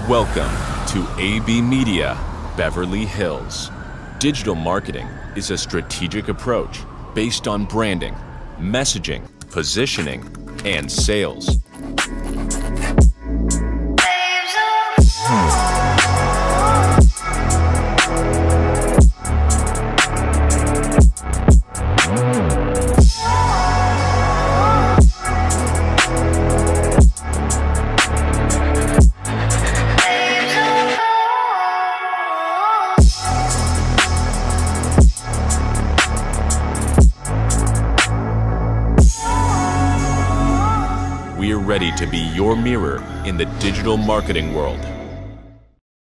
Welcome to AB Media Beverly Hills. Digital marketing is a strategic approach based on branding, messaging, positioning, and sales. We are ready to be your mirror in the digital marketing world.